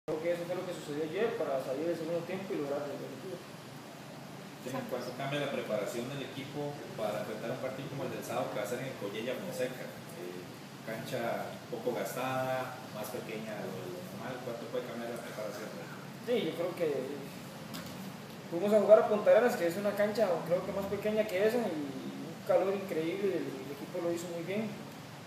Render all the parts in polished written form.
Creo que eso fue lo que sucedió ayer para salir del segundo tiempo y lograr el objetivo. ¿En cuánto cambia la preparación del equipo para enfrentar un partido como el del sábado que va a ser en el Collella Fonseca? Cancha un poco gastada, más pequeña de lo normal, ¿cuánto puede cambiar la preparación? Sí, yo creo que fuimos a jugar a Punta Arenas, que es una cancha creo que más pequeña que esa, y un calor increíble, el equipo lo hizo muy bien.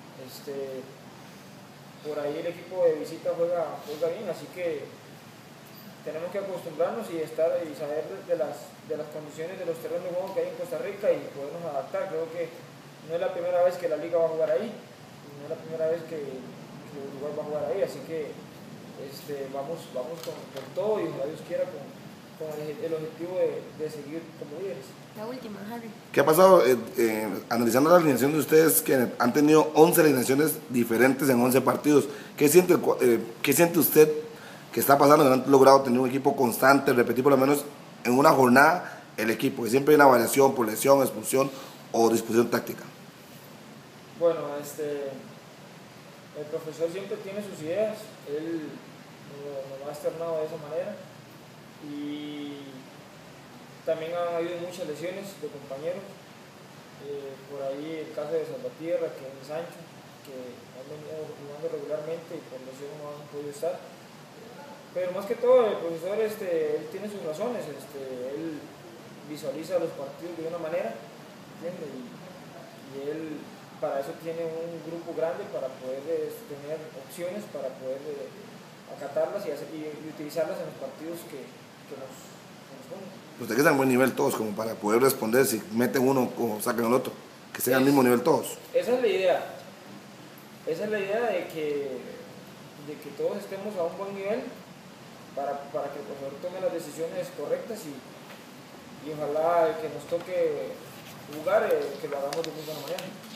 Por ahí el equipo de visita juega bien, así que tenemos que acostumbrarnos y saber de las condiciones de los terrenos de juego que hay en Costa Rica y podernos adaptar. Creo que no es la primera vez que la liga va a jugar ahí, no es la primera vez que Uruguay va a jugar ahí, así que vamos con todo y ojalá Dios quiera con el objetivo de seguir como líderes. La última, Harry. ¿Qué ha pasado analizando la alineación de ustedes que han tenido 11 alineaciones diferentes en 11 partidos? ¿Qué siente usted que está pasando, que han logrado tener un equipo constante, repetir por lo menos en una jornada el equipo, que siempre hay una variación por lesión, expulsión o disposición táctica? Bueno, el profesor siempre tiene sus ideas, él nos ha externado de esa manera y también han habido muchas lesiones de compañeros, por ahí el caso de Salvatierra, que es Sancho, que han venido jugando regularmente y por lesión no han podido estar. Pero más que todo el profesor él tiene sus razones, él visualiza los partidos de una manera, ¿entiende? Y él para eso tiene un grupo grande para poder tener opciones, para poder acatarlas y utilizarlas en los partidos que nos ponen. Ustedes que están a buen nivel todos, como para poder responder si meten uno o sacan el otro, que estén al mismo nivel todos. Esa es la idea. Esa es la idea de que todos estemos a un buen nivel para que el profesor tome las decisiones correctas y ojalá el que nos toque jugar, que lo hagamos de muy buena manera.